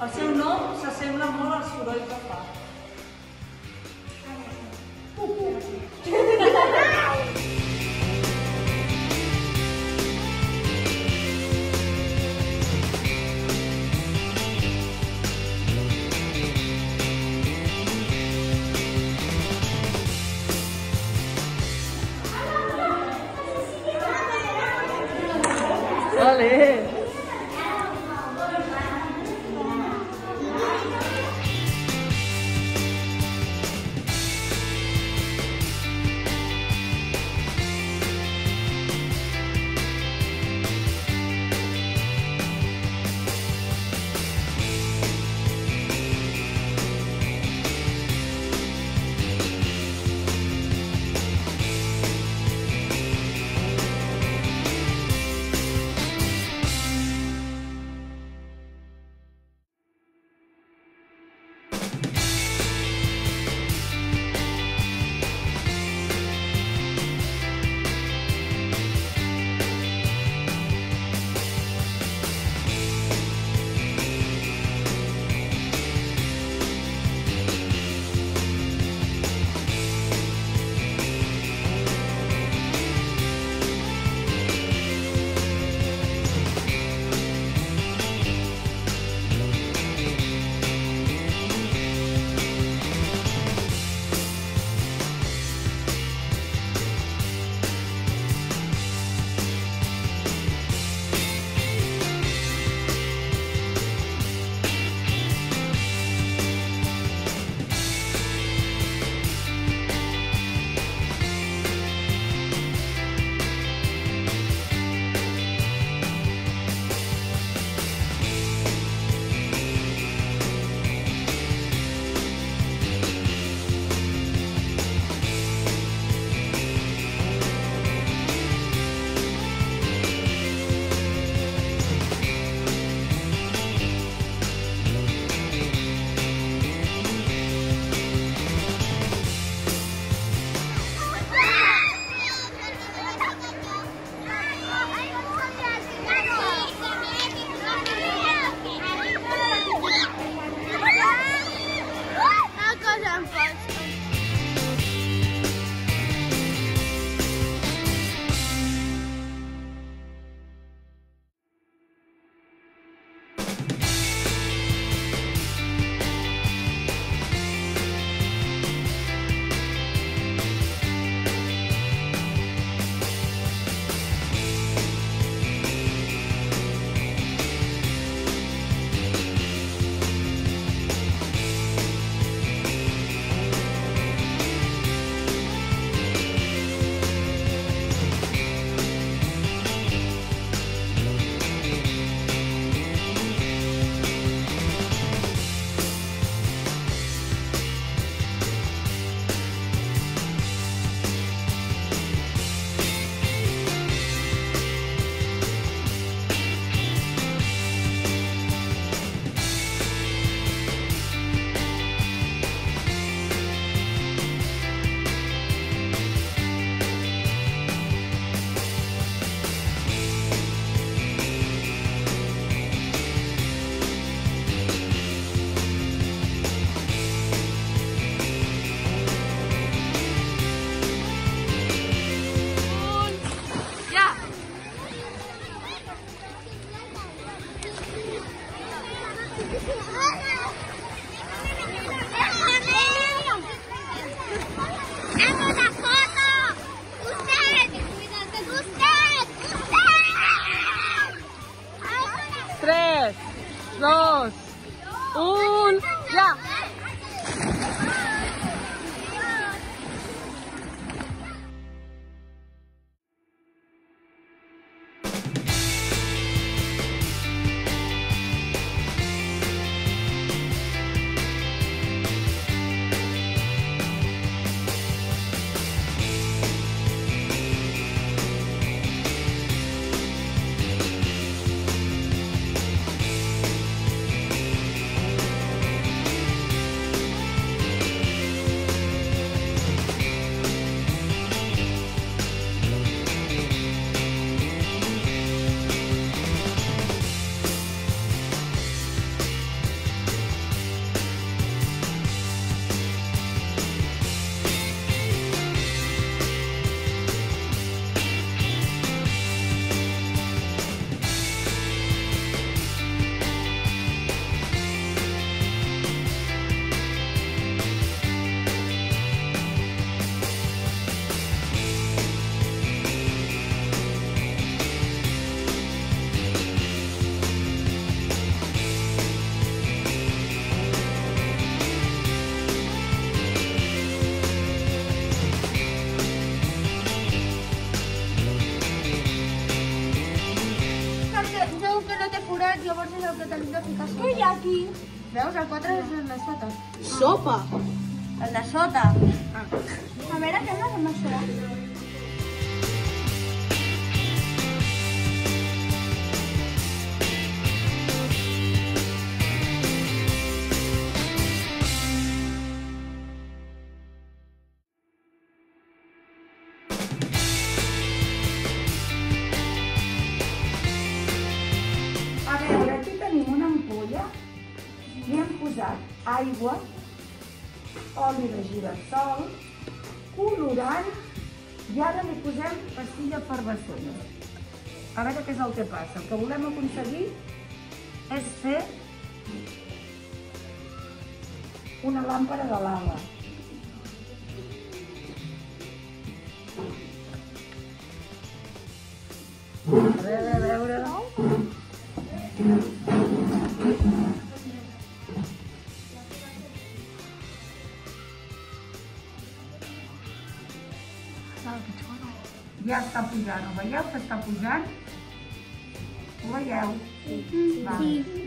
El seu nom s'assembla molt al soroll que fa. Vale. 4, llavors és el que tenim de ficar sota. Què hi ha aquí? Veus? El 4 és el de sota. Sopa. El de sota. A veure, què hem de això? A veure, aquí tenim una ampolla, li hem posat aigua, oli de girassol, colorant i ara li posem pastilla efervescent. A veure què és el que passa. El que volem aconseguir és fer una làmpara de lava. A veure. Ja està pujant, ho veieu que està pujant? Ho veieu? Sí.